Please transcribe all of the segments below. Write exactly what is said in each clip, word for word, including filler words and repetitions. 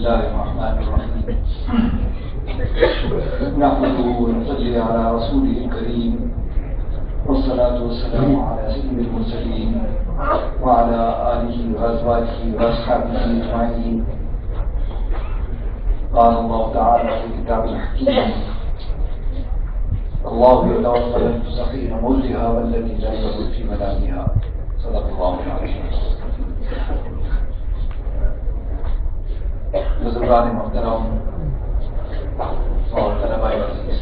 الله الرحمن الرحيم نحمده ونصلي على رسوله الكريم والصلاة والسلام على سيد المرسلين وعلى آله وأزواجه وأصحابه أجمعين. قال الله تعالى في كتاب الحكيم: الله يتوفى الأنفس حين موتها والتي لا تموت في منامها. صدق الله العظيم. بزرگان محترم اور طلباء عزیز،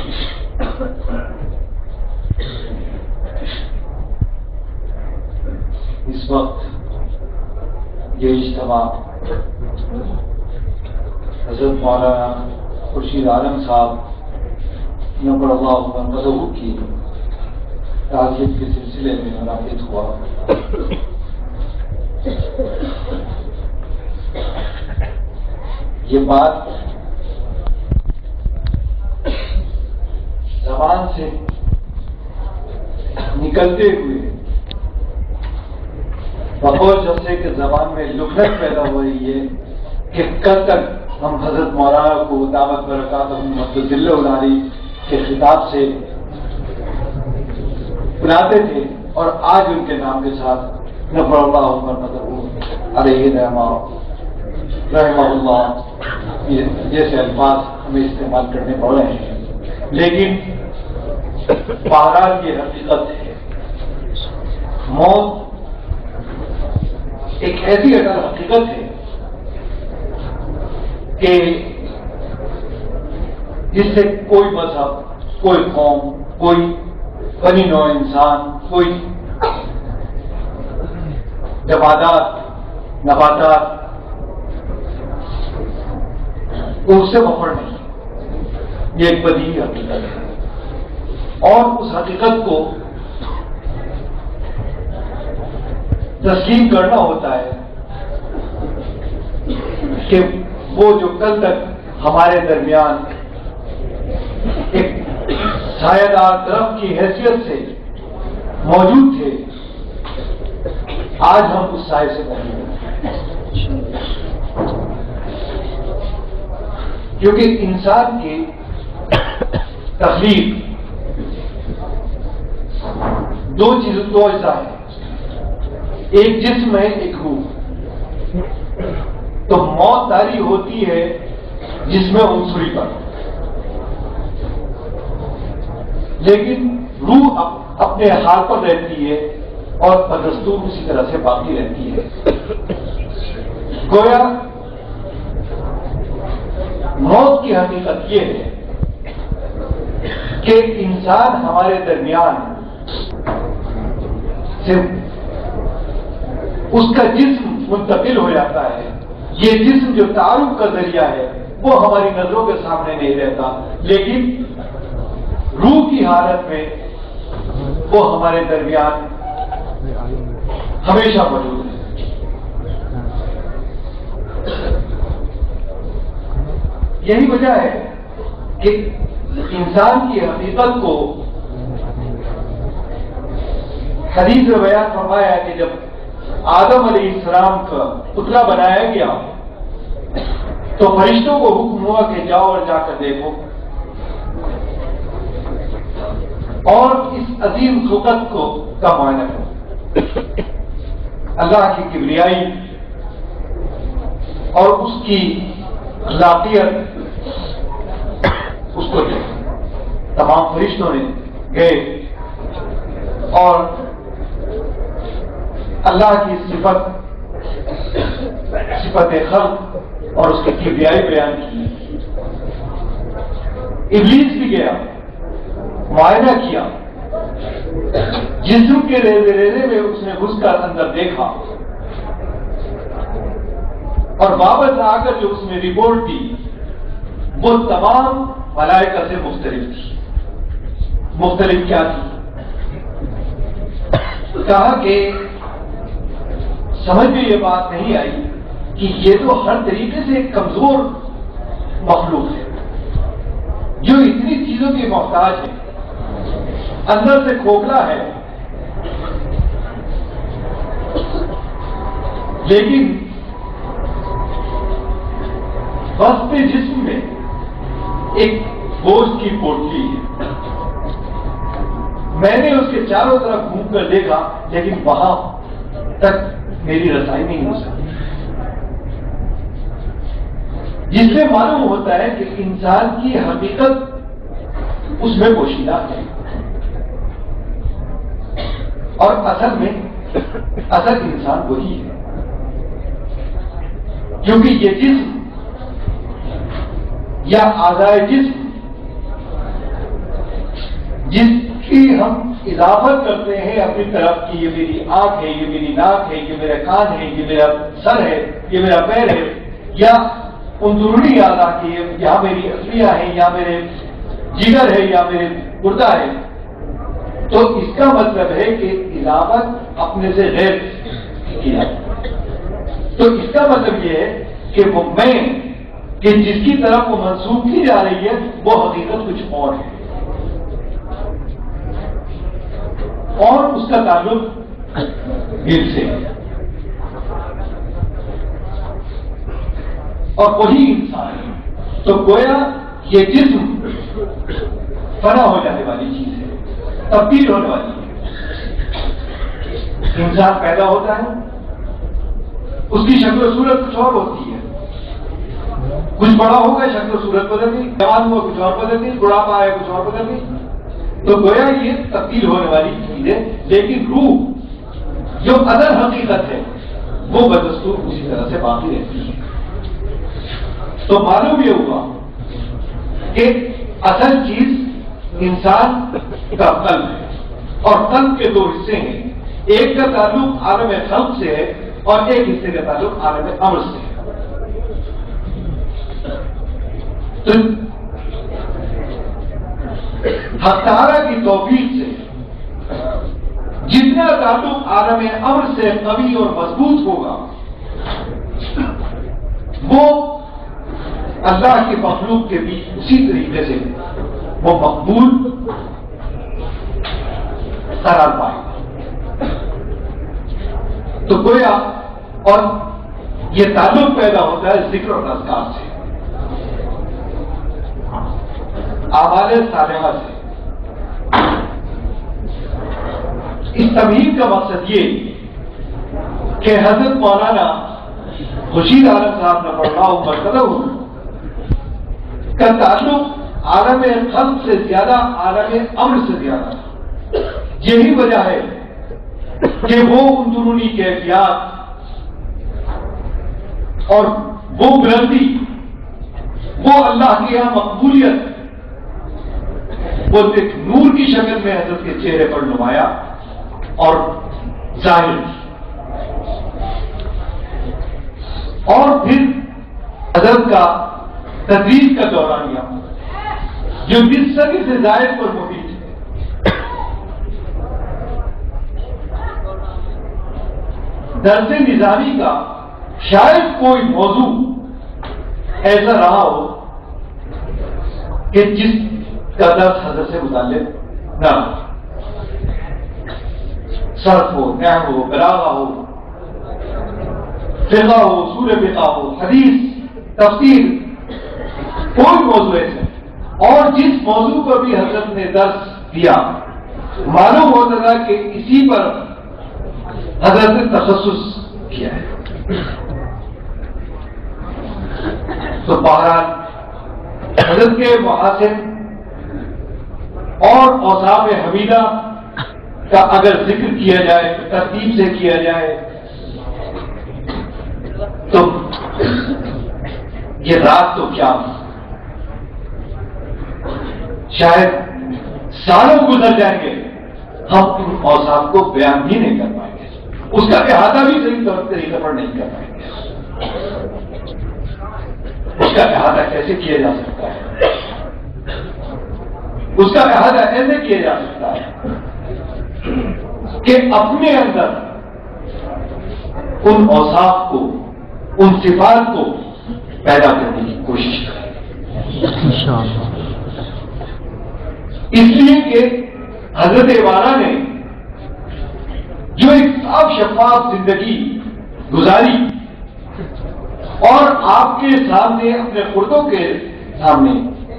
اس وقت یہ اجتماع حضرت مولانا خورشید عالم صاحب نور اللہ مرکزہ کی تعزیت کے سلسلے میں منعقد ہوا. یہ بات زبان سے نکلتے ہوئے بقول جیسے کہ زبان میں لکنت پیدا ہو رہی ہے کہ کل تک ہم حضرت مولانا کو دعوت برکاتہ مدد العلی کے خطاب سے بلاتے تھے اور آج ان کے نام کے ساتھ نفر اللہ مطلب علیہ رحمہ رحمہ اللہ جیسے الفاظ ہمیں استعمال کرنے پڑ رہے ہیں، لیکن بہرحال یہ حقیقت ہے. موت ایک ایسی اٹل حقیقت ہے کہ جس سے کوئی مذہب، کوئی قوم، کوئی بنی نوع انسان، کوئی جمادات، نباتات اس سے مفر نہیں. یہ ایک بدیہی حقیقت ہے اور اس حقیقت کو تسلیم کرنا ہوتا ہے کہ وہ جو کل تک ہمارے درمیان ایک سایہ دار درخت کی حیثیت سے موجود تھے، آج ہم اس سائے سے موجود ہیں. کیونکہ انسان کی تخلیق دو چیزوں دو اجزاء ہیں، ایک جسم ہے، ایک روح. تو موت طاری ہوتی ہے جسم عنصری پر، لیکن روح اپنے حال پر رہتی ہے اور بدستور اسی طرح سے باقی رہتی ہے. گویا موت کی حقیقت یہ ہے کہ انسان ہمارے درمیان سے اس کا جسم منتقل ہو جاتا ہے. یہ جسم جو تعارف کا ذریعہ ہے وہ ہماری نظروں کے سامنے نہیں رہتا، لیکن روح کی حالت میں وہ ہمارے درمیان ہمیشہ موجود ہے. یہی وجہ ہے کہ انسان کی حقیقت کو حدیث میں بیان فرمایا کہ جب آدم علیہ السلام کا پتلا بنایا گیا تو فرشتوں کو حکم ہوا کہ جاؤ اور جا کر دیکھو اور اس عظیم خلقت کو کا معائنہ کرو. اللہ کی کبریائی اور اس کی اخلاقیت اس کو دیکھا. تمام فرشتوں نے گئے اور اللہ کی صفت صفت خلق اور اس کی کبریائی بیان کی. ابلیس بھی گیا، معائنہ کیا، جسم کے ریزے ریزے میں اس نے گھس کر اندر دیکھا اور واپس آ کر جو اس نے رپورٹ دی وہ تمام ملائکہ سے مختلف تھی. مختلف کیا تھی؟ کہا کہ سمجھ میں یہ بات نہیں آئی کہ یہ تو ہر طریقے سے ایک کمزور مخلوق ہے جو اتنی چیزوں کی محتاج ہے، اندر سے کھوکھلا ہے، لیکن وسط جسم میں ایک گوشت کی پوٹلی ہے. میں نے اس کے چاروں طرف گھوم کر دیکھا لیکن وہاں تک میری رسائی نہیں ہو سکتی، جس سے معلوم ہوتا ہے کہ انسان کی حقیقت اس میں پوشیدہ ہے. اور اصل میں اصل انسان وہی ہے، کیونکہ یہ جسم یا اعضائے جسم جس کی ہم اضافت کرتے ہیں اپنی طرف کی یہ میری آنکھ ہے، یہ میری ناک ہے، یہ میرا کان ہے، یہ میرا سر ہے، یہ میرا پیر ہے، یا اندرونی اعضاء کی یا میری اصلیاں ہیں، یا میرے جگر ہے، یا میرے گردہ ہے، تو اس کا مطلب ہے کہ اضافت اپنے سے غیر کیا. تو اس کا مطلب یہ ہے کہ وہ میں کہ جس کی طرف وہ منسوخ کی جا رہی ہے وہ حقیقت کچھ اور ہے، اور اس کا تعلق دل سے ہے، اور وہی انسان ہے. تو گویا یہ جسم فنا ہو جانے والی چیز ہے، تبدیل ہونے والی ہے. انسان پیدا ہوتا ہے، اس کی شکل و صورت کچھ اور ہوتی ہے، کچھ بڑا ہوگا شکل و صورت بدل گئی، جوان ہوا کچھ اور بدل گئی، بڑھاپا آیا کچھ اور بدل گئی. تو گویا یہ تبدیل ہونے والی چیز ہے، لیکن روح جو اصل حقیقت ہے وہ بدستور اسی طرح سے باقی رہتی ہے. تو معلوم یہ ہوا کہ اصل چیز انسان کا قلب ہے، اور قلب کے دو حصے ہیں، ایک کا تعلق عالم خلق سے ہے اور ایک حصے کا تعلق عالم امر سے ہے. تو حق تعالیٰ کی توفیق سے جتنا تعلق عالم امر سے قوی اور مضبوط ہوگا وہ اللہ کے مخلوق کے بھی اسی طریقے سے وہ مقبول قرار پائے گا. تو گویا اور یہ تعلق پیدا ہوتا ہے ذکر اور اذکار سے، اعمال صالحہ سے. اس تمہید کا مقصد یہ کہ حضرت مولانا خورشید عالم صاحب نفر اللہ مرتبہ کا تعلق عالم خلق سے زیادہ عالم امر سے زیادہ. یہی وجہ ہے کہ وہ اندرونی کیفیات اور وہ بلندی، وہ اللہ کے یہاں مقبولیت وہ ایک نور کی شکل میں حضرت کے چہرے پر نمایا اور ظاہر کی. اور پھر حضرت کا تدریس کا دورانیہ جو جس سبھی سے زائد پر محیط ہے، درس نظامی کا شاید کوئی موضوع ایسا رہا ہو کہ جس کا درس حضرت سے متعلق نہ ہو. صرف ہو، نحو ہو، بلاغہ ہو، فقہ ہو، اصول فقہ ہو، حدیث، تفسیر، کوئی موضوع ایسا. اور جس موضوع پر بھی حضرت نے درس دیا معلوم ہوتا تھا کہ اسی پر حضرت نے تخصص کیا ہے. تو بہرحال حضرت کے محاسن اور اوصاف حمیدہ کا اگر ذکر کیا جائے، ترتیب سے کیا جائے، تو یہ رات تو کیا شاید سالوں گزر جائیں گے ہم ان اوصاف کو بیان بھی نہیں کر پائیں گے، اس کا احاطہ بھی صحیح طریقے پر نہیں کر پائیں گے. اس کا احاطہ کیسے کیا جا سکتا ہے؟ اس کا احاطہ ایسے کیا جا سکتا ہے کہ اپنے اندر ان اوصاف کو، ان صفات کو پیدا کرنے کی کوشش کریں. انشاءاللہ. اس لیے کہ حضرت والا نے جو ایک صاف شفاف زندگی گزاری اور آپ کے سامنے اپنے خردوں کے سامنے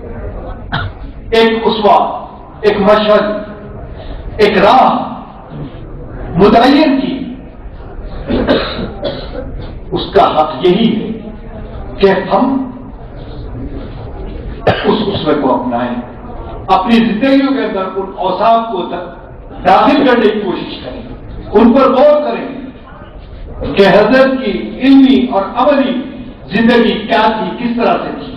ایک اسوا، ایک مشہد، ایک راہ متعین کی، اس کا حق یہی ہے کہ ہم اس اسوے کو اپنائیں، اپنی زندگیوں کے اندر ان اوصاف کو داخل کرنے کی کوشش کریں، ان پر غور کریں کہ حضرت کی علمی اور عملی زندگی کیا تھی، کس طرح سے تھی۔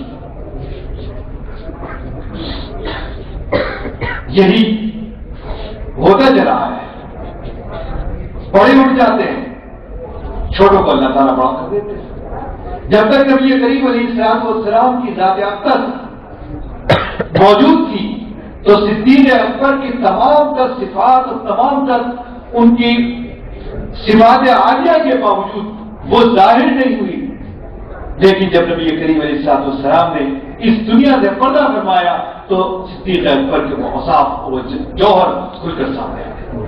یہی ہوتا چلا ہے، بڑے اٹھ جاتے ہیں، چھوٹوں کو اللہ تعالیٰ بڑا کر دیتے ہیں۔ جب تک نبی کریم علیہ السلام والسلام کی ذات اقدس موجود تھی تو صدیق اکبر کی تمام تر صفات اور تمام تر ان کی صفات عالیہ کے باوجود وہ ظاہر نہیں ہوئی، لیکن جب نبی کریم علیہ السلام نے اس دنیا سے پردہ فرمایا تو صدیق اکبر کے وہ اوصاف، وہ جوہر کھل کر سامنے آئے۔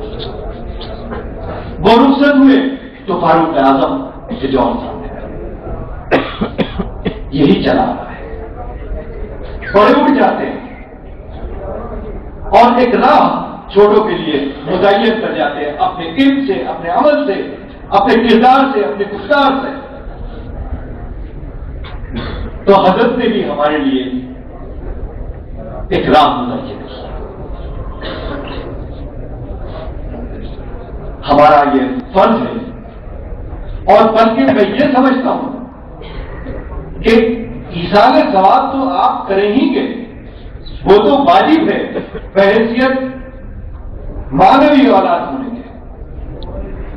وہ رخصت ہوئے تو فاروق اعظم کے جوہر سامنے آئے۔ یہی چلا رہا ہے، بڑے اٹھ جاتے ہیں اور ایک راہ چھوٹوں کے لیے متعین کر جاتے ہیں، اپنے علم سے، اپنے عمل سے، اپنے کردار سے، اپنے گفتار سے۔ تو حضرت نے بھی ہمارے لیے ایک راہ متعین کی۔ ہمارا یہ فرض ہے، اور بلکہ میں یہ سمجھتا ہوں کہ ایصال ثواب تو آپ کریں ہی گے، وہ تو واجب ہے بحیثیت معنوی اولاد ہونے کے،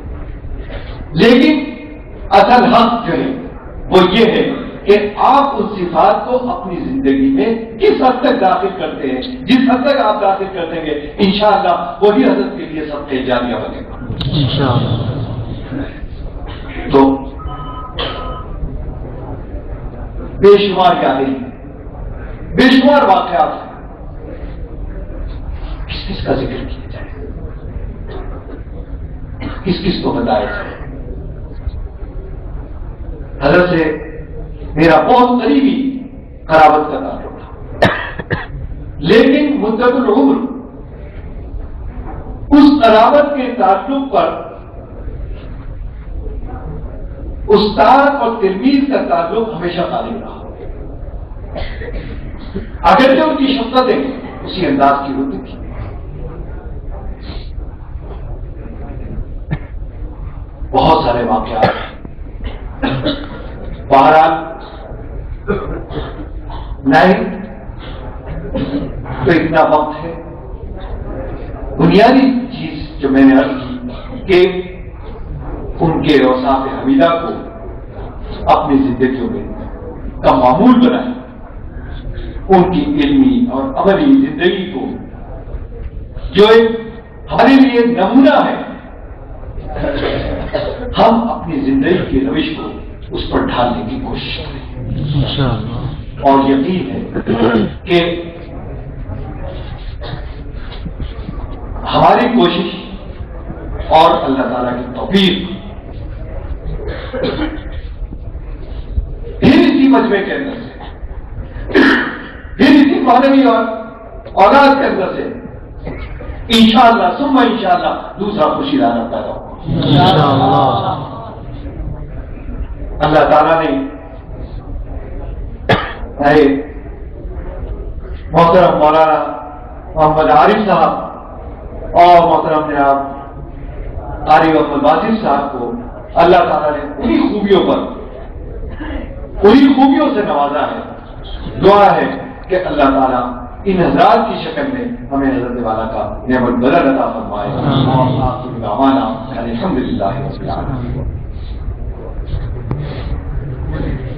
لیکن اصل حق جو ہے وہ یہ ہے کہ آپ ان صفات کو اپنی زندگی میں کس حد تک داخل کرتے ہیں۔ جس حد تک آپ داخل کر دیں گے انشاءاللہ وہی حضرت کے لیے سب سے جاریہ بنے گا انشاءاللہ۔ تو بے شمار یادیں، بے شمار واقعات ہیں، کس کس کا ذکر کیا جائے، کس کس کو بتایا جائے۔ حضرت سے میرا بہت قریبی قرابت کا تعلق تھا، لیکن مدت العمر اس قرابت کے تعلق پر استاد اور تلمیذ کا تعلق ہمیشہ غالب رہا، اگرچہ ان کی شفقتیں اسی انداز کی ہوتی تھی۔ بہت سارے واقعات، بہرحال نہیں تو اتنا وقت ہے۔ بنیادی چیز جو میں نے عرض کی کہ ان کے اوصاف حمیدہ کو اپنی زندگیوں میں کا معمول بنائیں، ان کی علمی اور عملی زندگی کو جو ایک ہمارے لیے نمونہ ہے، ہم اپنی زندگی کی روش کو اس پر ڈھالنے کی کوشش کریں، اور یقین ہے کہ ہماری کوشش اور اللہ تعالیٰ کی توفیق پھر اسی مجمع کے اندر سے، پھر اسی معنوی اور اولاد کے اندر سے انشاءاللہ ثم انشاءاللہ دوسرا خوشی لانا پیدا ہوگا۔ اللہ تعالیٰ نے محترم مولانا محمد عارف صاحب اور محترم جناب قاری محمد واصف صاحب کو اللہ تعالیٰ نے انہی خوبیوں پر، انہی خوبیوں سے نوازا ہے۔ دعا ہے کہ اللہ تعالیٰ ان حضرات کی شکل میں ہمیں حضرت والا کا نعمت بدل عطا فرمائے، اور آخر دعوانا الحمدللہ رب العالمین۔